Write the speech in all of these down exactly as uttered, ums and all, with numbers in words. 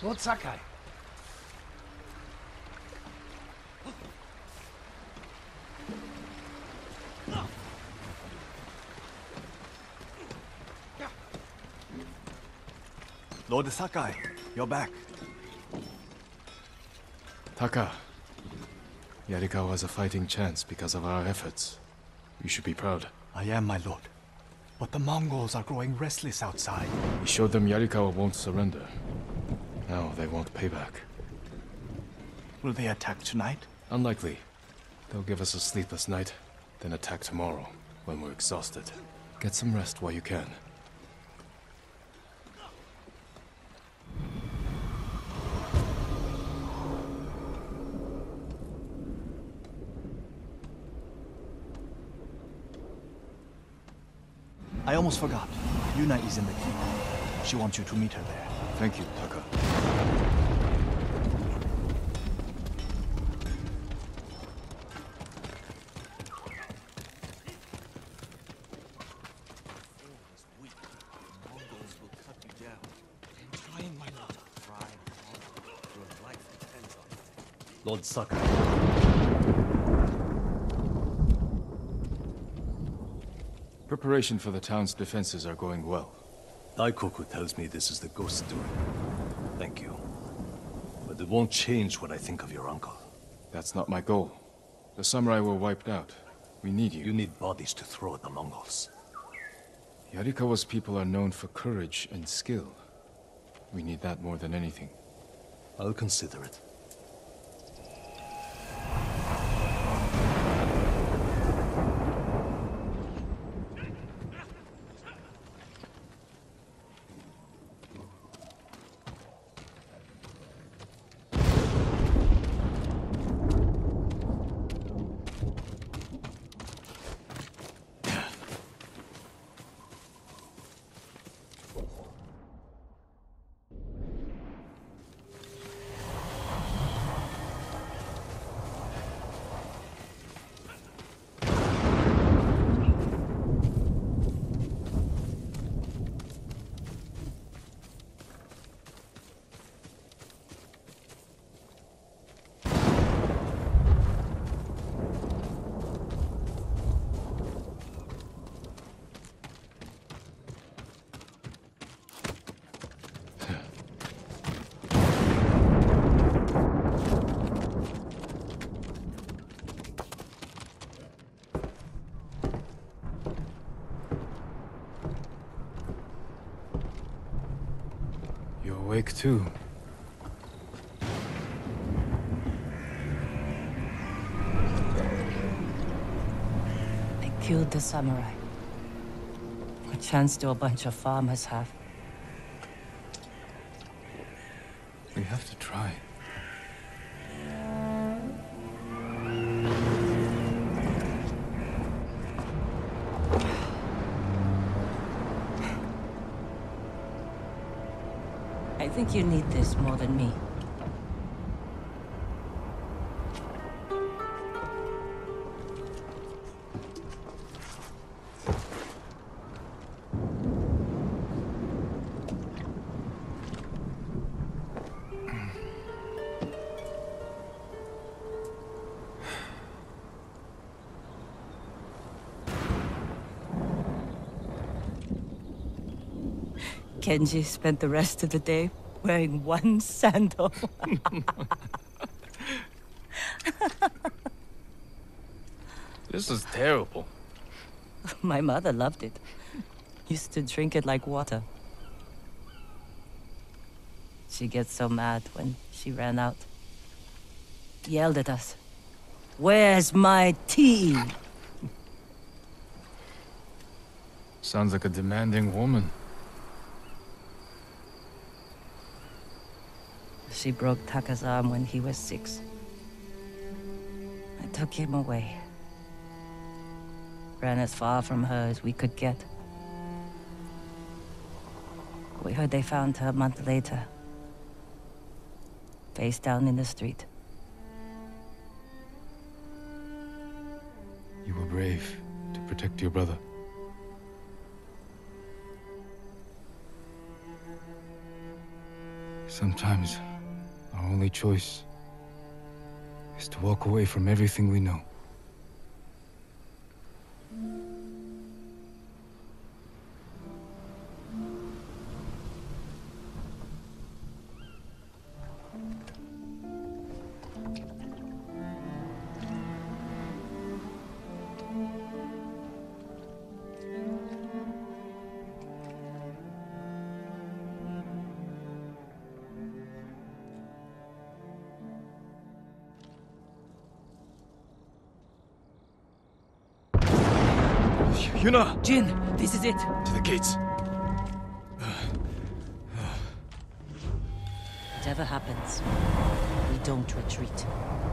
Lord Sakai. Lord Sakai, you're back. Taka. Yarikawa has a fighting chance because of our efforts. You should be proud. I am, my lord. But the Mongols are growing restless outside. We showed them Yarikawa won't surrender. Now they want payback. Will they attack tonight? Unlikely. They'll give us a sleepless night, then attack tomorrow, when we're exhausted. Get some rest while you can. I almost forgot. Yuna is in the keep. She wants you to meet her there. Thank you, Taka. Lord Sakai. Preparation for the town's defenses are going well. Daikoku tells me this is the ghost's doing. Thank you. But it won't change what I think of your uncle. That's not my goal. The samurai were wiped out. We need you. You need bodies to throw at the Mongols. Yarikawa's people are known for courage and skill. We need that more than anything. I'll consider it. You're awake too. I killed the samurai. A chance to a bunch of farmers have. We have to try. I think you need this more than me. Kenji spent the rest of the day wearing one sandal. This is terrible. My mother loved it. Used to drink it like water. She gets so mad when she ran out. Yelled at us. Where's my tea? Sounds like a demanding woman. She broke Taka's arm when he was six. I took him away. Ran as far from her as we could get. We heard they found her a month later. Face down in the street. You were brave to protect your brother. Sometimes our only choice is to walk away from everything we know. Yuna! Jin, this is it. To the gates. Whatever happens, we don't retreat.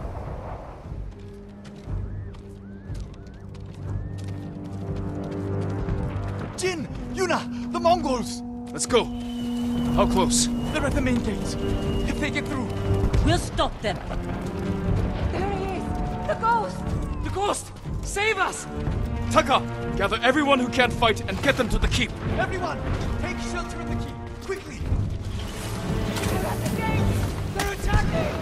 Jin! Yuna! The Mongols! Let's go. How close? They're at the main gates. If they get through... We'll stop them. There he is! The ghost! The ghost! Save us! Taka! Gather everyone who can't fight and get them to the keep. Everyone! Take shelter in the keep! Quickly! They're at the gate! They're attacking!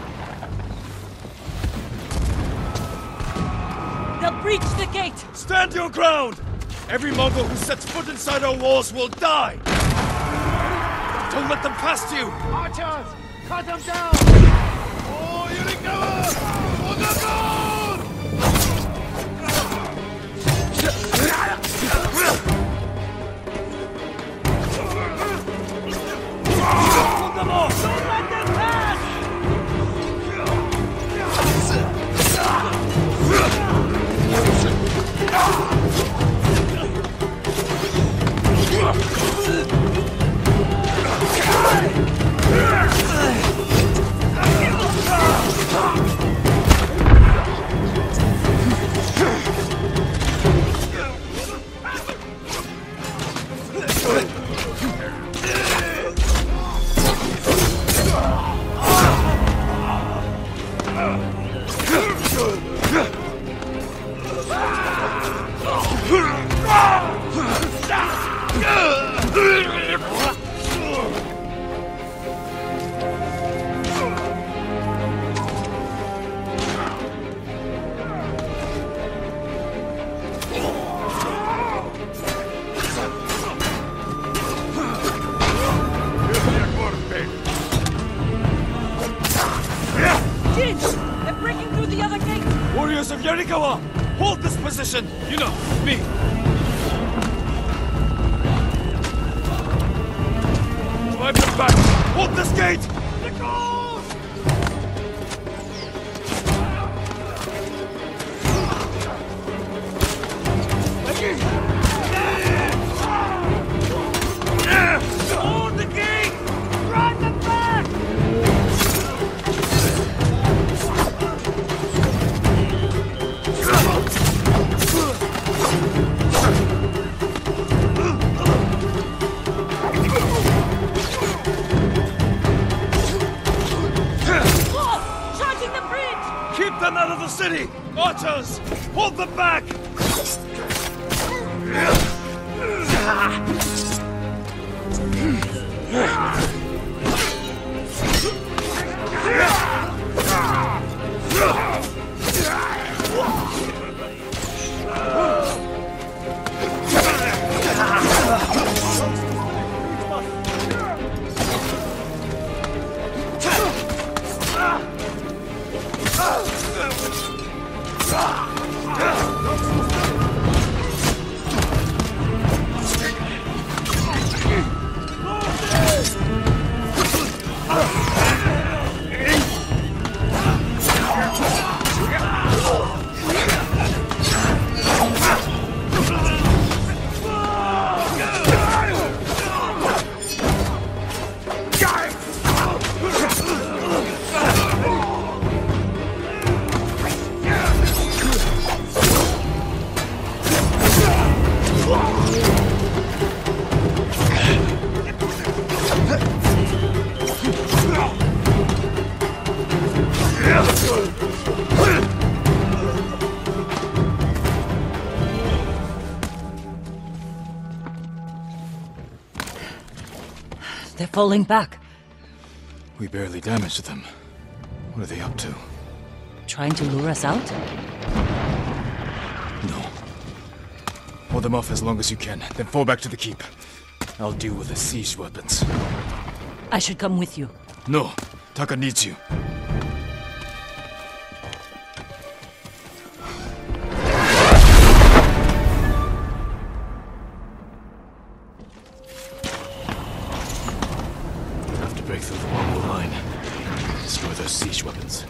They'll breach the gate! Stand your ground! Every Mongol who sets foot inside our walls will die! Don't let them past you! Archers! Cut them down! Oh, Yurikawa! Ogago! Warriors of Yarikawa! Hold this position! You know, me! Drive them back! Hold this gate! Hold the gate! Drive them back! Keep them out of the city! Archers! Hold them back! They're falling back. We barely damaged them. What are they up to? Trying to lure us out? No. Hold them off as long as you can, then fall back to the keep. I'll deal with the siege weapons. I should come with you. No, Taka needs you. Have to break through the Mongol line. Destroy those siege weapons.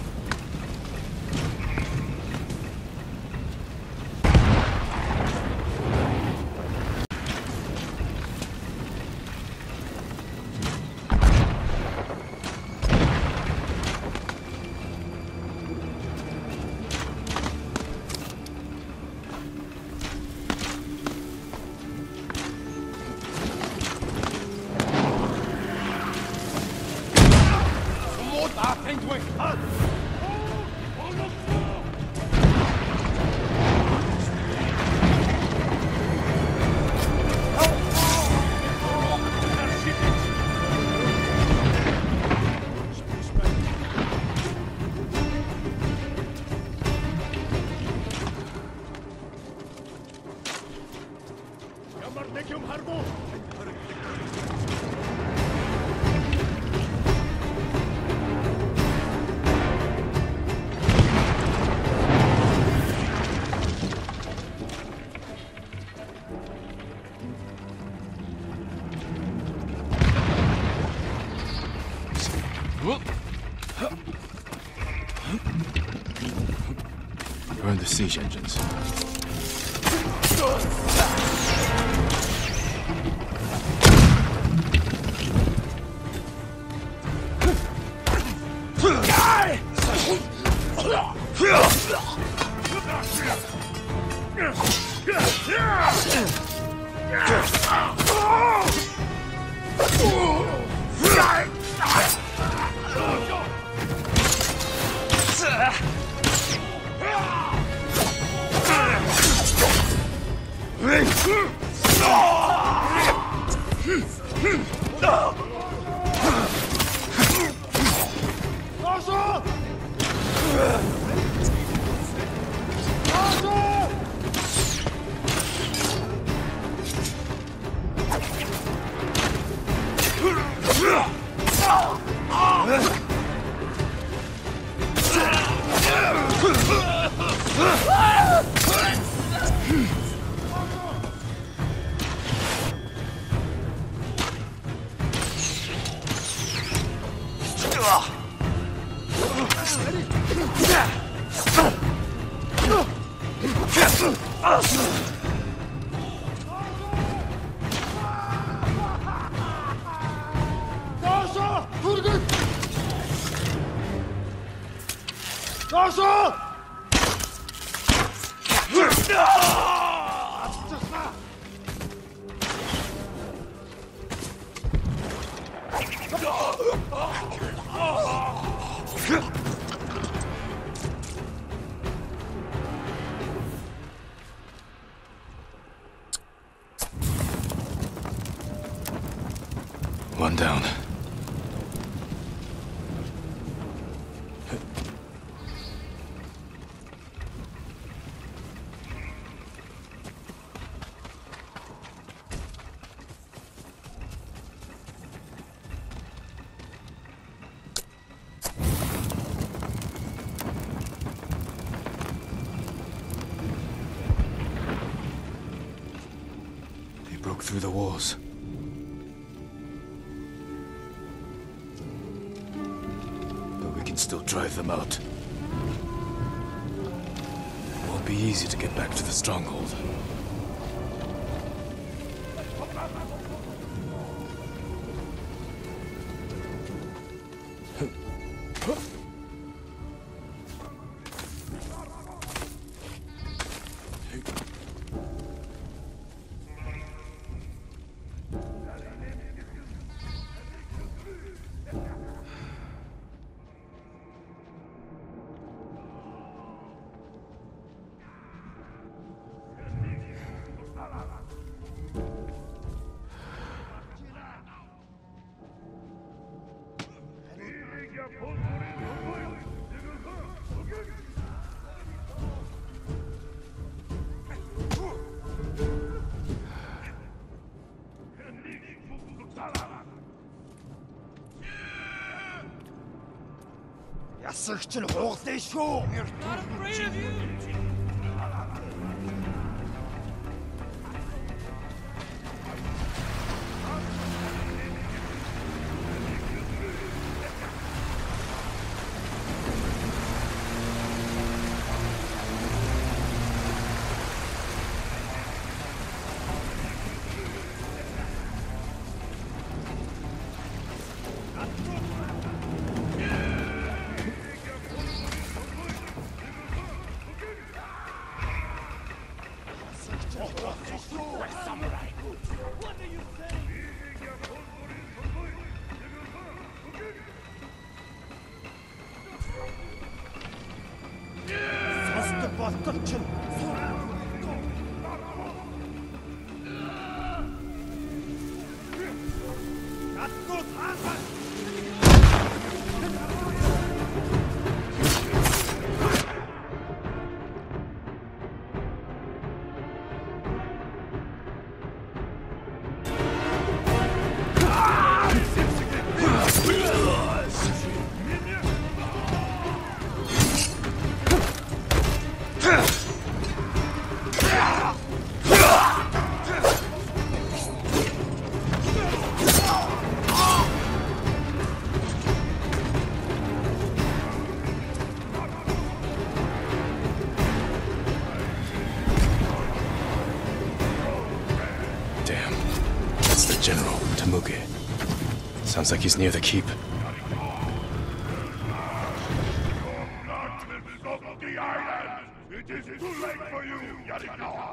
Burn the siege engines. One down. They broke through the walls. Still drive them out. It won't be easy to get back to the stronghold. Ясагч нь хугалаа шүү. General, Temuge. Sounds like he's near the keep. It is too late for you, Yarikawa!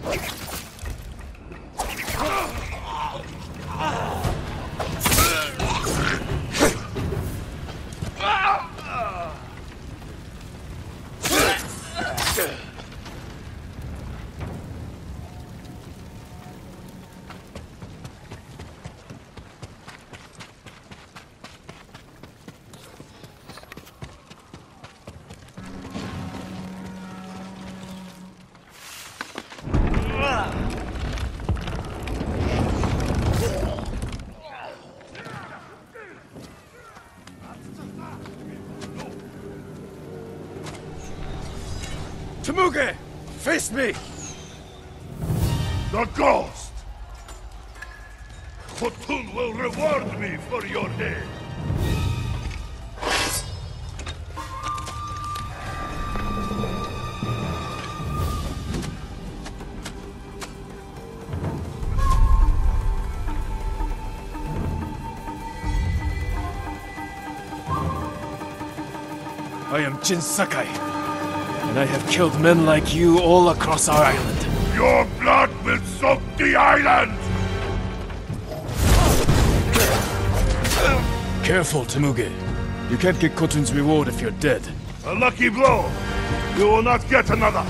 Temuge! Face me! The ghost! Khotun will reward me for your deed. I am Jin Sakai, and I have killed men like you all across our island. Your blood will soak the island! Careful, Temuge. You can't get Khotun's reward if you're dead. A lucky blow! You will not get another!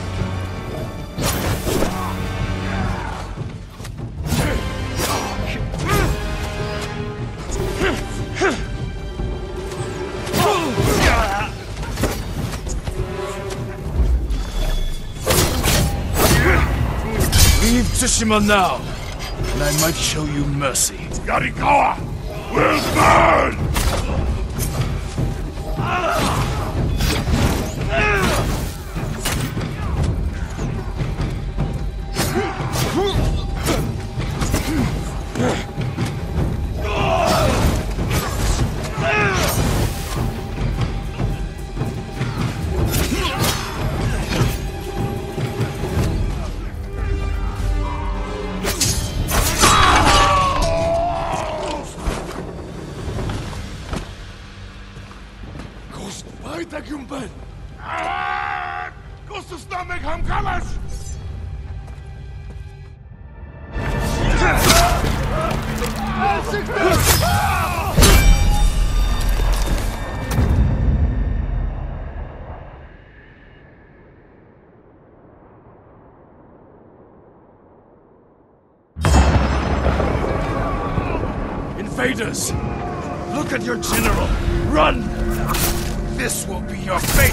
Leave Tsushima now, and I might show you mercy. Yarikawa will burn! Invaders! Look at your general! Run! This will be your fate!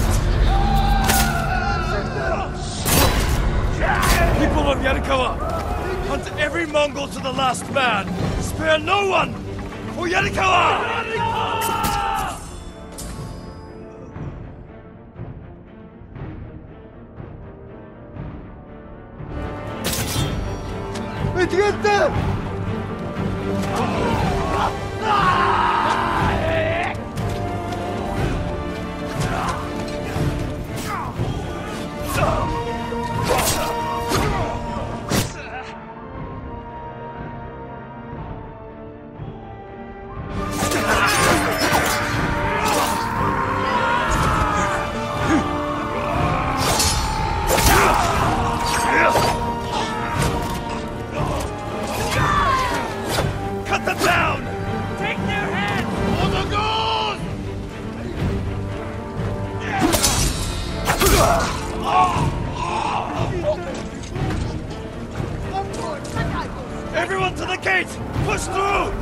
People of Yarikawa! Hunt every Mongol to the last man! Spare no one! For Yarikawa! Cut them down! Take their heads! For the gold! Everyone to the gate! Push through!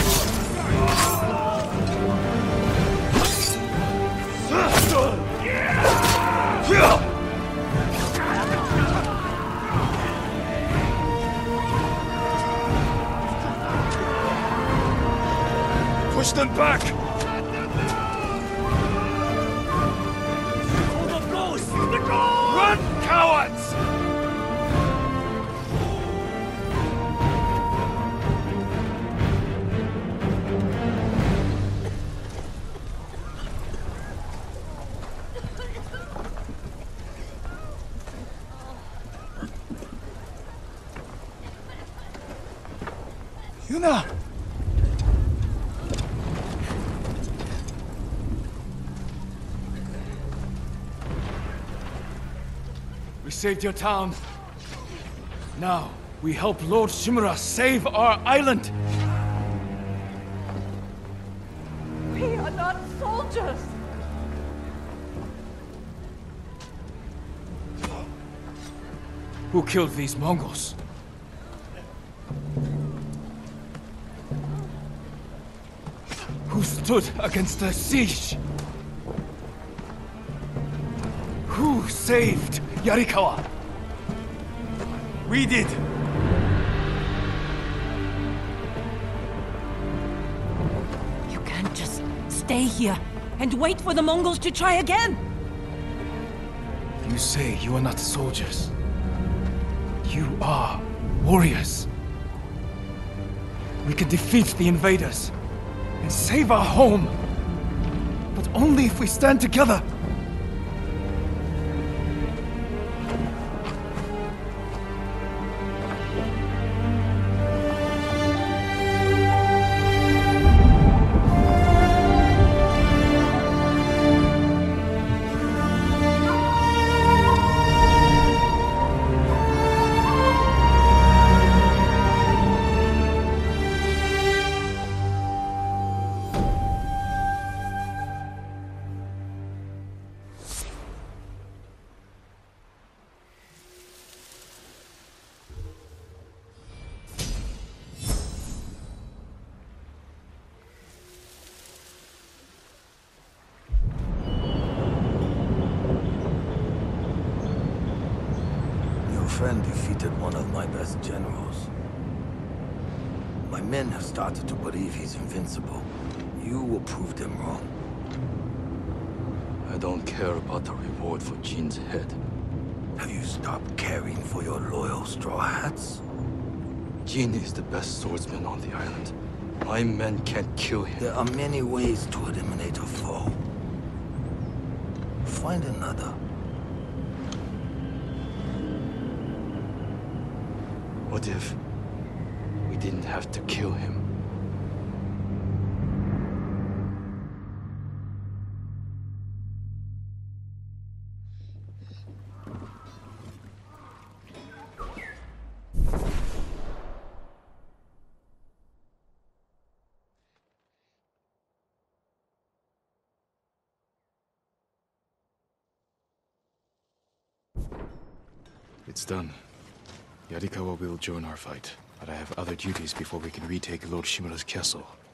Push them back! For the ghost! The ghost! Run, cowards! Yuna! We saved your town. Now, we help Lord Shimura save our island! We are not soldiers! Who killed these Mongols? Who stood against the siege? Who saved Yarikawa? We did! You can't just stay here and wait for the Mongols to try again! You say you are not soldiers. You are warriors. We can defeat the invaders and save our home. But only if we stand together. Friend defeated one of my best generals. My men have started to believe he's invincible. You will prove them wrong. I don't care about the reward for Jin's head. Have you stopped caring for your loyal Straw Hats? Jin is the best swordsman on the island. My men can't kill him. There are many ways to eliminate a foe. Find another. What if we didn't have to kill him? It's done. Yarikawa will join our fight, but I have other duties before we can retake Lord Shimura's castle.